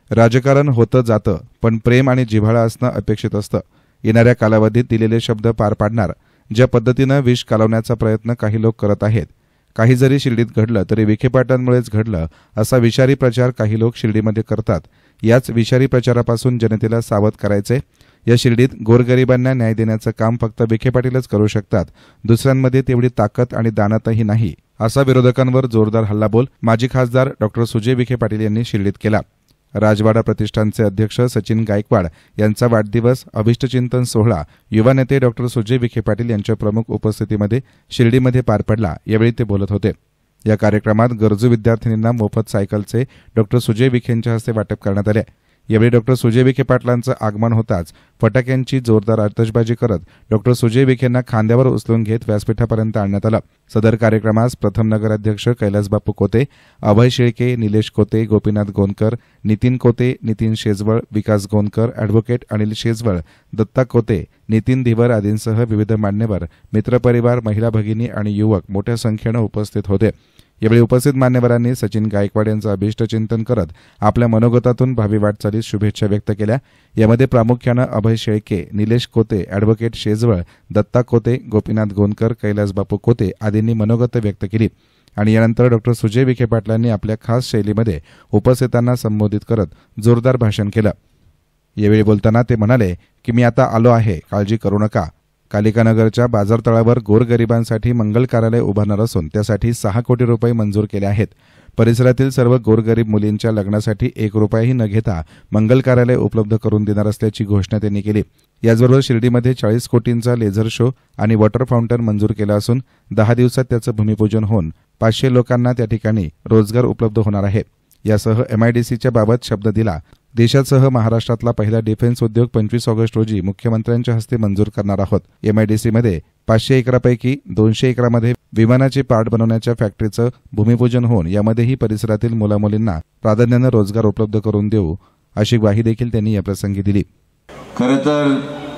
राजकारण होतं जातं, पण प्रेम आणि जिव्हाळा असणं अपेक्षित असतं. येणाऱ्या कालावधीत दिलेले शब्द पार पाडणार. ज्या पद्धतीनं विष कालवण्याचा प्रयत्न काही लोक करत आहेत, काही जरी शिर्डीत घडलं तरी विखे पाटलांमुळेच घडलं असा विषारी प्रचार काही लोक शिर्डीमध्ये करतात. याच विषारी प्रचारापासून जनतेला सावध करायचे. या शिर्डीत गोरगरिबांना न्याय देण्याचं काम फक्त विखे पाटीलच करू शकतात. दुसऱ्यांमध्ये तेवढी ताकद आणि दानतही नाही, असा विरोधकांवर जोरदार हल्लाबोल माजी खासदार डॉ. सुजय विखे पाटील यांनी शिर्डीत केला. राजवाडा प्रतिष्ठानचे अध्यक्ष सचिन गायकवाड यांचा वाढदिवस अभिष्टचिंतन सोहळा युवा नेते डॉ. सुजय विखे पाटील यांच्या प्रमुख उपस्थितीमध्ये शिर्डीमध्ये पार पडला. यावेळी ते बोलत होते. या कार्यक्रमात गरजू विद्यार्थिनींना मोफत सायकलचे डॉ. सुजय विखेंच्या हस्ते वाटप करण्यात आले. यावेळी डॉ. सुजय विखे पाटलांचं आगमन होताच फटाक्यांची जोरदार आतषबाजी करत डॉ. सुजय विखेंना खांद्यावर उचलून घेत व्यासपीठापर्यंत आणण्यात आलं. सदर कार्यक्रमास प्रथम नगराध्यक्ष कैलासबापू कोते, अभय शेळके, निलेश कोते, गोपीनाथ गोनकर, नितीन कोते, नितीन शेजवळ, विकास गोनकर, अॅडव्होकेट अनिल शेजवळ, दत्ता कोते, नितीन धिवर आदींसह विविध मान्यवर, मित्रपरिवार, महिला भगिनी आणि युवक मोठ्या संख्येनं उपस्थित होते. यावेळी उपस्थित मान्यवरांनी सचिन गायकवाड यांचं अभिष्टचिंतन करत आपल्या मनोगतातून भावी वाटचालीस शुभेच्छा व्यक्त केल्या. यामध्ये प्रामुख्यानं अभय शेळके, निलेश कोते, अॅडव्होकेट शेजवळ, दत्ता कोते, गोपीनाथ गोनकर, कैलासबापू कोते आदींनी मनोगत व्यक्त केली. आणि यानंतर डॉ. सुजय विखे पाटलांनी आपल्या खास शैलीमध्ये उपस्थितांना संबोधित करत जोरदार भाषण केलं. यावेळी बोलताना ते म्हणाले की मी आता आलो आहे, काळजी करू नका. कालिकानगरच्या बाजारतळावर गोरगरिबांसाठी मंगल कार्यालय उभारणार असून त्यासाठी 6 कोटी रुपये मंजूर केले आहेत. परिसरातील सर्व गोरगरीब मुलींच्या लग्नासाठी 1 रुपयाही न घेता मंगल कार्यालय उपलब्ध करून देणार असल्याची घोषणा त्यांनी केली. याचबरोबर शिर्डीमध्ये 40 कोटींचा लेझर शो आणि वॉटर फाउंटन मंजूर केला असून 10 दिवसात त्याचं भूमिपूजन होऊन 500 लोकांना त्या ठिकाणी रोजगार उपलब्ध होणार आहे. यासह MIDCच्या बाबत शब्द दिला. देशासह महाराष्ट्रातला पहिला डिफेन्स उद्योग 25 ऑगस्ट रोजी मुख्यमंत्र्यांच्या हस्ते मंजूर करणार आहोत. MIDCमध्ये 500 एकरापैकी 200 एकरामध्ये विमानाचे पार्ट बनवण्याच्या फॅक्टरीचं भूमिपूजन होऊन यामध्येही परिसरातील मुलामुलींना प्राधान्यानं रोजगार उपलब्ध करून देऊ, अशी ग्वाही देखील त्यांनी याप्रसंगी दिली. खरं तर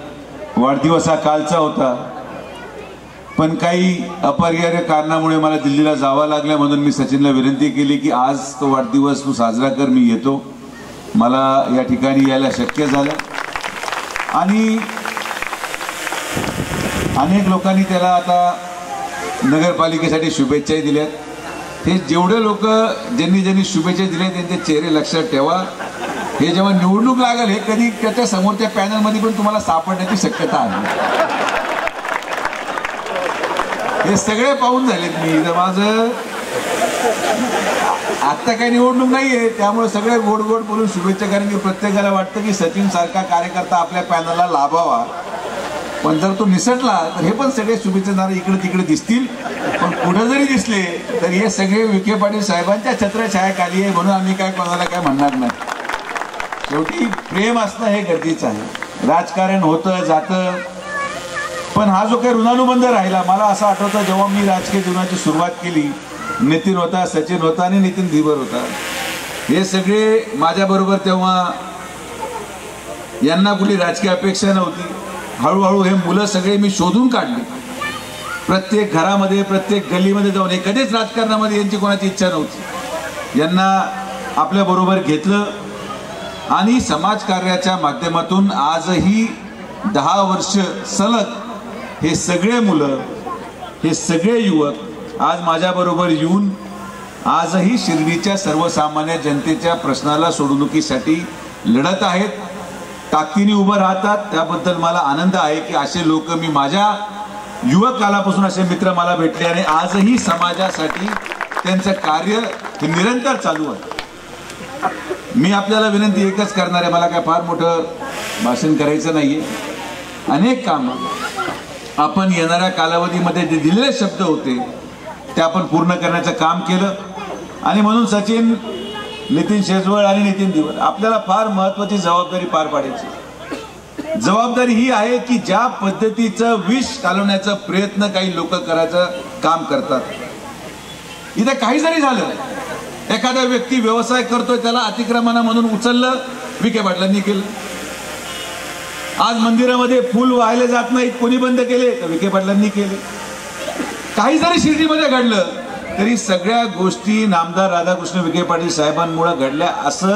वाढदिवस हा कालचा होता, पण काही अपरिहार्य कारणामुळे मला दिल्लीला जावं लागलं. म्हणून मी सचिनला विनंती केली की आज तो वाढदिवस तू साजरा कर, मी येतो. मला या ठिकाणी यायला शक्य झालं आणि अनेक लोकांनी त्याला आता नगरपालिकेसाठी शुभेच्छाही दिल्यात. हे जेवढे लोक ज्यांनी शुभेच्छा दिल्या त्यांचे चेहरे लक्षात ठेवा. हे जेव्हा निवडणूक लागेल हे कधी त्याच्या समोरच्या पॅनलमध्ये पण तुम्हाला सापडण्याची शक्यता आहे. हे सगळे पाहून झालेत मी. तर माझं आता काही निवडणूक नाहीये, त्यामुळे सगळे गोड गोड बोलून शुभेच्छा. कारण की प्रत्येकाला वाटतं की सचिन सारखा कार्यकर्ता आपल्या पॅनलला लाभावा, पण जर तो निसटला तर हे पण सगळे शुभेच्छा इकडे तिकडे दिसतील. पण पुढे जरी दिसले तर हे सगळे विखे पाटील साहेबांच्या छत्रछायाखाली आहे, म्हणून आम्ही काय कोणाला काय म्हणणार नाही. शेवटी प्रेम असणं हे गरजेचं आहे. राजकारण होतं जातं, पण हा जो काही ऋणानुबंध राहिला, मला असं आठवतं जेव्हा मी राजकीय जीवनाची सुरुवात केली, नितीन होता, सचिन होता आणि नितीन धिवर होता. हे सगळे माझ्याबरोबर तेव्हा यांना कुठली राजकीय अपेक्षा नव्हती. हळूहळू हे मुलं सगळे मी शोधून काढले. प्रत्येक घरामध्ये प्रत्येक गल्लीमध्ये जाऊन, हे कधीच राजकारणामध्ये यांची कोणाची इच्छा नव्हती. यांना आपल्या बरोबर घेतलं आणि समाजकार्याच्या माध्यमातून आजही 10 वर्ष सलग हे सगळे मुलं, हे सगळे युवक आज माझ्याबरोबर येऊन आजही शिर्डीच्या सर्वसामान्य जनतेच्या प्रश्नाला सोडवणुकीसाठी लढत आहेत, ताकदीने उभं राहतात. त्याबद्दल मला आनंद आहे की असे लोक मी माझ्या युवक कालापासून असे मित्र मला भेटले आणि आजही समाजासाठी त्यांचं कार्य हे निरंतर चालू आहे. मी आपल्याला विनंती एकच करणार आहे, मला काय फार मोठं भाषण करायचं नाहीये. अनेक कामं आपण येणाऱ्या कालावधीमध्ये जे दिलेले शब्द होते ते आपण पूर्ण करण्याचं काम केलं. आणि म्हणून सचिन, नितीन शेजवळ आणि नितीन धिवर आपल्याला फार महत्वाची जबाबदारी पार पाडायची. जबाबदारी ही आहे की ज्या पद्धतीचं विष कालवण्याचा प्रयत्न काही लोक करायचं काम करतात, इथे काही जरी झालं, एखादा व्यक्ती व्यवसाय करतोय त्याला अतिक्रमण म्हणून उचललं, विखे पाटलांनी केलं. आज मंदिरामध्ये फुल वाहिले जात नाहीत, कोणी बंद केले तर विखे पाटलांनी केले. काही जरी शिर्डीमध्ये घडलं तरी सगळ्या गोष्टी नामदार राधाकृष्ण विखे पाटील साहेबांमुळे घडल्या असं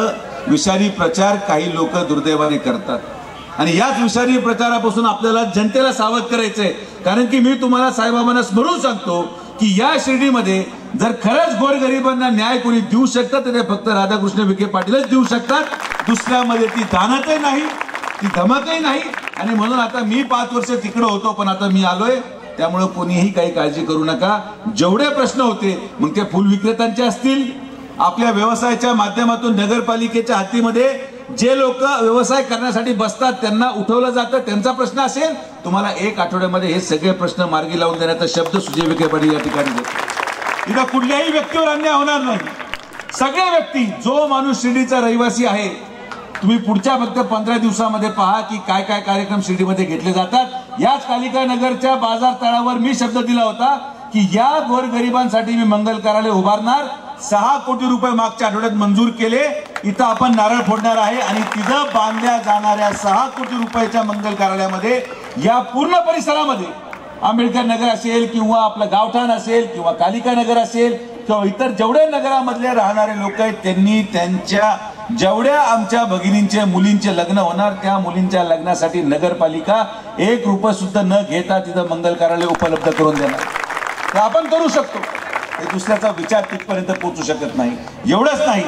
विषारी प्रचार काही लोक दुर्दैवाने करतात आणि याच विषारी प्रचारापासून आपल्याला जनतेला सावध करायचंय. कारण की मी तुम्हाला साईबाबांना स्मरून सांगतो की या शिर्डीमध्ये जर खरंच गोरगरिबांना न्याय कोणी देऊ शकतं तर ते फक्त राधाकृष्ण विखे पाटीलच देऊ शकतात. दुसऱ्यामध्ये ती दानतही नाही, ती धमकही नाही. आणि म्हणून आता मी 5 वर्ष तिकडे होतो पण आता मी आलोय, त्यामुळे कोणीही काही काळजी करू नका. जेवढे प्रश्न होते मग ते फुल विक्रेत्यांचे असतील, आपल्या व्यवसायाच्या माध्यमातून नगरपालिकेच्या हातीमध्ये जे लोक व्यवसाय करण्यासाठी बसतात त्यांना उठवलं जातं, त्यांचा प्रश्न असेल, तुम्हाला 1 आठवड्यामध्ये हे सगळे प्रश्न मार्गी लावून देण्याचा शब्द सुजय विखे पाटील या ठिकाणी देतो. इथं कुठल्याही व्यक्तीवर अन्याय होणार नाही. सगळे व्यक्ती, जो माणूस शिर्डीचा रहिवासी आहे, तुम्ही पुढच्या फक्त 15 दिवसामध्ये पहा की काय काय कार्यक्रम शिर्डीमध्ये घेतले जातात. याच कालिका नगरच्या बाजार तळावर मी शब्द दिला होता की या गोरगरिबांसाठी मी मंगल कार्यालय उभारणार. 6 कोटी रुपये मागच्या आठवड्यात मंजूर केले. इथं आपण नारळ फोडणार आहे आणि तिथं बांधल्या जाणाऱ्या 6 कोटी रुपयाच्या मंगल कार्यालयामध्ये या पूर्ण परिसरामध्ये आंबेडकर नगर असेल किंवा आपलं गावठाण असेल किंवा कालिका नगर असेल किंवा इतर जेवढे नगरामधले राहणारे लोक आहेत त्यांनी त्यांच्या जेवढ्या आमच्या भगिनींचे मुलींचे लग्न होणार त्या मुलींच्या लग्नासाठी नगरपालिका 1 रुपया सुद्धा न घेता तिथं मंगल कार्यालय उपलब्ध करून देणार. ते आपण करू शकतो. हे दुसऱ्याचा विचार तिथपर्यंत पोहोचू शकत नाही. एवढंच नाही,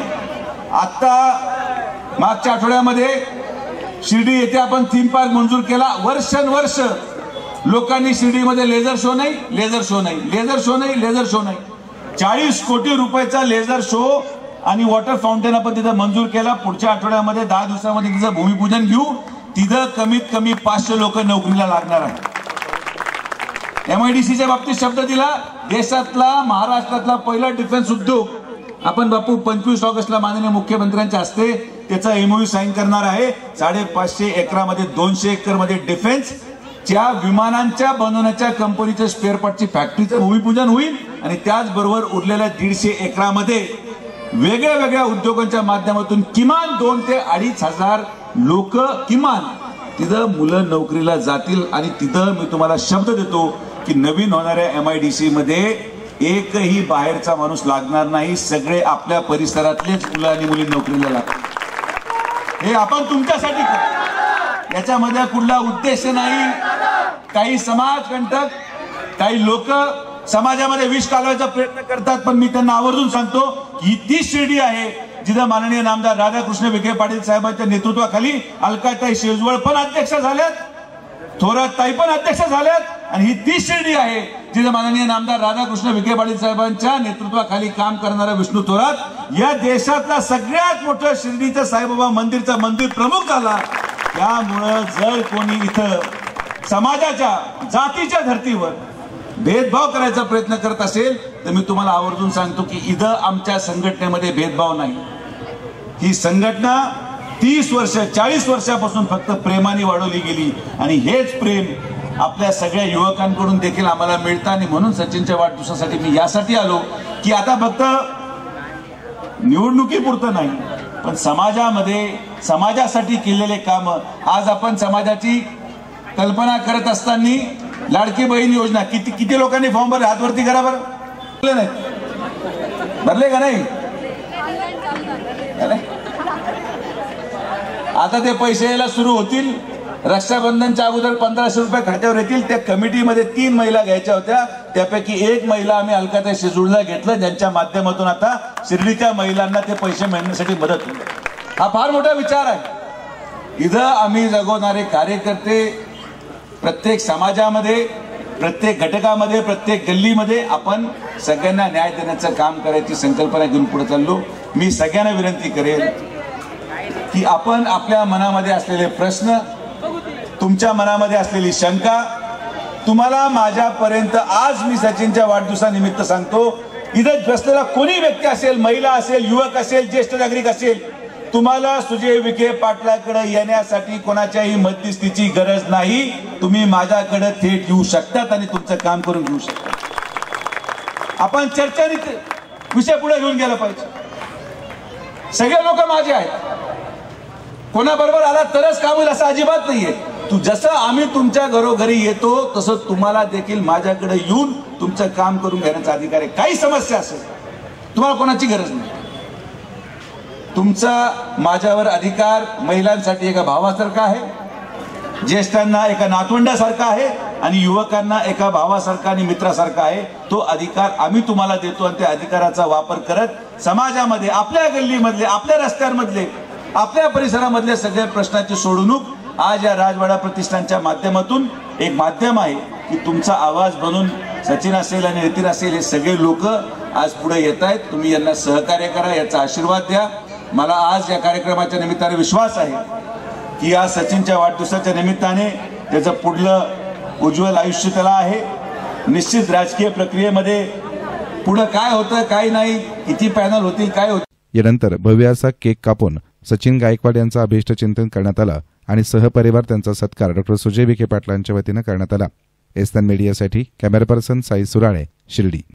आता मागच्या आठवड्यामध्ये शिर्डी येथे आपण थीम पार्क मंजूर केला. वर्षानुवर्ष लोकांनी शिर्डीमध्ये लेझर शो नाही, लेझर शो नाही, लेझर शो नाही, लेझर शो नाही. 40 कोटी रुपयाचा लेझर शो आणि वॉटर फाउंटेन आपण तिथं मंजूर केला. पुढच्या आठवड्यामध्ये 10 दिवसामध्ये तिचं भूमिपूजन घेऊ. तिथं कमीत कमी 500 लोक नोकरीला लागणार आहेत. MIDCच्या बाबतीत शब्द दिला. देशातला महाराष्ट्रातला पहिला डिफेन्स उद्योग आपण बापू 25 ऑगस्टला माननीय मुख्यमंत्र्यांच्या हस्ते त्याचा MOU साईन करणार आहे. 550 एकरामध्ये 200 एकरमध्ये डिफेन्सच्या विमानांच्या बनवण्याच्या कंपनीच्या स्पेअर पार्टची फॅक्टरीचं भूमिपूजन होईल आणि त्याचबरोबर उरलेल्या 150 एकरामध्ये वेगळ्या वेगळ्या उद्योगांच्या माध्यमातून किमान 2 ते 2.5 हजार लोक किमान तिथं मुलं नोकरीला जातील. आणि तिथं मी तुम्हाला शब्द देतो की नवीन होणाऱ्या MIDC मध्ये एकही बाहेरचा माणूस लागणार नाही. सगळे आपल्या परिसरातलेच मुलं आणि मुली नोकरीला लागतात. हे आपण तुमच्यासाठी करतो. याच्यामध्ये कुठला उद्देश नाही. काही समाजकंटक, काही लोक समाजामध्ये विष कालवायचा प्रयत्न करतात. पण मी त्यांना आवर्जून सांगतो ही ती शिर्डी आहे जिथं माननीय नामदार राधाकृष्ण विखे पाटील साहेबांच्या नेतृत्वाखाली अलकाताई शेजवळ पण अध्यक्ष झाल्यात, थोरात ताई पण अध्यक्ष झाल्यात आणि ही ती शिर्डी आहे जिथं माननीय नामदार राधाकृष्ण विखे पाटील साहेबांच्या नेतृत्वाखाली काम करणारा विष्णू थोरात या देशातला सगळ्यात मोठं शिर्डीचं साईबाबा मंदिरचा मंदिर प्रमुख झाला. त्यामुळं जर कोणी इथं समाजाच्या जातीच्या धर्तीवर भेदभाव करायचा प्रयत्न करत असेल तर मी तुम्हाला आवर्जून सांगतो की इथं आमच्या संघटनेमध्ये भेदभाव नाही. ही संघटना 30 वर्ष 40 वर्षापासून फक्त प्रेमाने वाढवली गेली आणि हेच प्रेम आपल्या सगळ्या युवकांकडून देखील आम्हाला मिळतं. आणि म्हणून सचिनच्या वाढदिवसासाठी मी यासाठी आलो की आता फक्त निवडणुकीपुरतं नाही पण समाजामध्ये समाजासाठी केलेले काम. आज आपण समाजाची कल्पना करत असताना लाडकी बहीण योजना किती लोकांनी फॉर्म भरले? हातवरती करा बरं. भरले नाही? भरले का नाही? आता ते पैसे यायला सुरू होतील. रक्षाबंधनच्या अगोदर 1500 रुपये खात्यावर येतील. त्या कमिटीमध्ये 3 महिला घ्यायच्या होत्या. त्यापैकी 1 महिला आम्ही अलकाताई शेजूळला घेतलं ज्यांच्या माध्यमातून आता शिर्डीच्या महिलांना ते पैसे मिळण्यासाठी मदत होईल. हा फार मोठा विचार आहे. इथं आम्ही जगवणारे कार्यकर्ते प्रत्येक समाजामध्ये, प्रत्येक घटकामध्ये, प्रत्येक गल्लीमध्ये आपण सगळ्यांना न्याय देण्याचं काम करायची संकल्पना घेऊन पुढे चाललो. मी सगळ्यांना विनंती करेन की आपण आपल्या मनामध्ये असलेले प्रश्न, तुमच्या मनामध्ये असलेली शंका तुम्हाला माझ्यापर्यंत आज मी सचिनच्या वाढदिवसानिमित्त सांगतो. इथं बसलेला कोणी व्यक्ती असेल, महिला असेल, युवक असेल, ज्येष्ठ नागरिक असेल, तुम्हाला सुजय विखे पाटलाकडे येण्यासाठी कोणाच्याही मध्यस्थीची गरज नाही. तुम्ही माझ्याकडे थेट येऊ शकतात आणि तुमचं काम करून घेऊ शकता. आपण चर्चेने विषय पुढे घेऊन गेला पाहिजे. सगळे लोक माझे आहेत. कोणाबरोबर आला तरच काम होईल असं अजिबात नाहीये. जसं आम्ही तुमच्या घरोघरी येतो तसं तुम्हाला देखील माझ्याकडे येऊन तुमचं काम करून घेण्याचा अधिकार आहे. काही समस्या असेल तुम्हाला कोणाची गरज नाही. तुमचा माझ्यावर अधिकार महिलांसाठी एका भावासारखा आहे, ज्येष्ठांना एका नातवंडासारखा आहे आणि युवकांना एका भावासारखा आणि मित्रासारखा आहे. तो अधिकार आम्ही तुम्हाला देतो आणि त्या अधिकाराचा वापर करत समाजामध्ये, आपल्या गल्लीमधले, आपल्या रस्त्यांमधले, आपल्या परिसरामधले सगळ्या प्रश्नाची सोडवणूक आज या राजवाडा प्रतिष्ठानच्या माध्यमातून एक माध्यम आहे की तुमचा आवाज बनून सचिन असेल आणि नितीन असेल हे सगळे लोक आज पुढे येत आहेत. तुम्ही यांना सहकार्य करा, याचा आशीर्वाद द्या. मला आज या कार्यक्रमाच्या निमित्ताने विश्वास आहे की आज सचिनच्या वाढदिवसाच्या निमित्ताने त्याचं पुढलं उज्ज्वल आयुष्य त्याला आहे. निश्चित राजकीय प्रक्रियेमध्ये पुढे काय होतं, काय नाही, किती पॅनल होतील, काय होतं. यानंतर भव्य असा केक कापून सचिन गायकवाड यांचं अभिष्ट चिंतन करण्यात आलं आणि सहपरिवार त्यांचा सत्कार डॉ. सुजय विखे पाटलांच्या वतीनं करण्यात आला. एसएन मीडियासाठी कॅमेरा पर्सन साई सुराळे, शिर्डी.